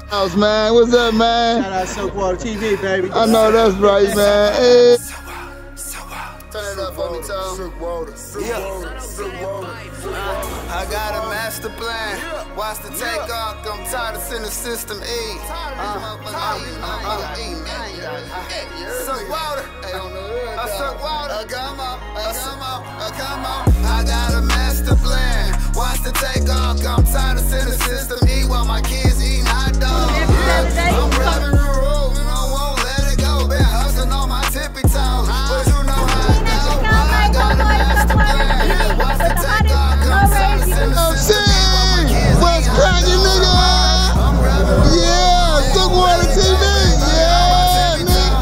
House, man. What's up, man? Shout out Silkk Water TV, baby. I know that's right, man. Hey. Turn it up for me, Tom. Silkk Water. Silkk Water. I got a master plan. Watch the takeoff. I'm tired of sending system E. Silkk Water. Silkk Water. Come on. I got a master plan. Watch the takeoff. I'm tired of sending system E while my kids eating hot dogs. I'm grabbing the road and I won't let it go. Been hustling on my tippy toes, but you know how it goes. I got a master plan. Watch the takeoff. I'm tired of sending system E while my kids What's cracking, nigga? Yeah, Silkk Water TV. Yeah,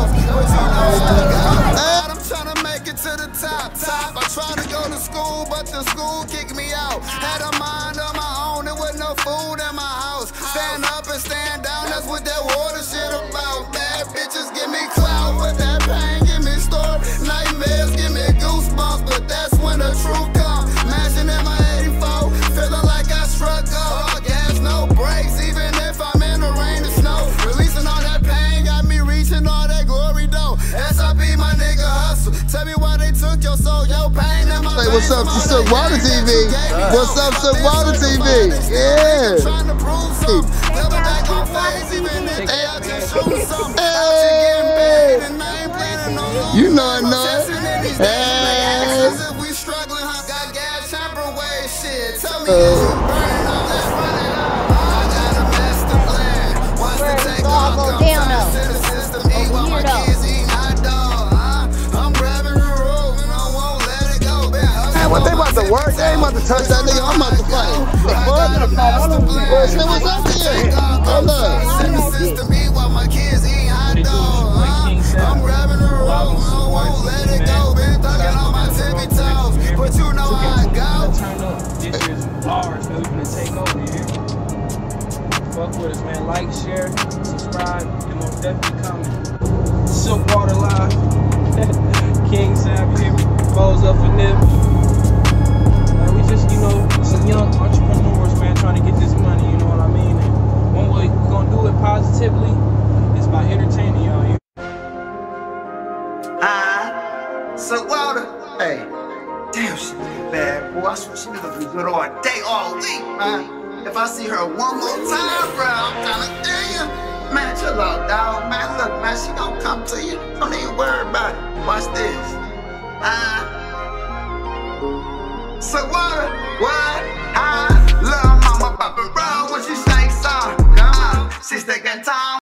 nigga. I'm trying to make it to the top. I tried to go to school, but the school kicked me out. Had a mind of my own, there was no food in my house. Stand up and stand down, that's what that water shit about. Bad bitches give me clout, but that pain give me story. Nightmares give me goosebumps, but that's when the truth comes. Mashing in my 84, feeling like I struck up. All gas, no brakes, even if I'm in the rain and snow. Releasing all that pain, got me reaching all that glory though. SIP, my nigga hustle. Tell me why they took your soul, your pain in my Hey, what's up to Silkk Water TV? What's up, Silkk Water TV? Yeah. Hey. You know I know it. Hey. We struggling, got gas, temper way shit. Tell me is you burning up, let's run it up. I got a master plan. Watch the takeoff, I'm trying to send the system E while my kids eating hot dog. I'm grabbing the road and I won't let it go. Man, what they about to work? They ain't about to touch that nigga. I'm about to fight. Say what's up here? Hold up. Send the system E while my kids eating hot dog. I'm grabbing the road and I won't let it go. Been thugging on my tippy toes, but you know how I go. Turn up. This year's ours, man. We finna take over here. Fuck with us, man. Like, share, subscribe, and most definitely comment. Silkk Water Live. King Sam, you hear me? Foes up for nip. We just, you know, some young entrepreneurs, man, trying to get this money, you know what I mean? And one way we're gonna do it positively is by entertaining y'all. Silkk Water. Hey, damn, she look bad, boy. I swear she gonna be good all day, all week, man. If I see her one more time, bro, I'm trying to tell you. Man, chill out, dog. Man, look, man, she gonna come to you. Don't even worry about it. Watch this. Silkk Water, what? Little mama, papa, bro, what you say, son? Come on, she's taking time.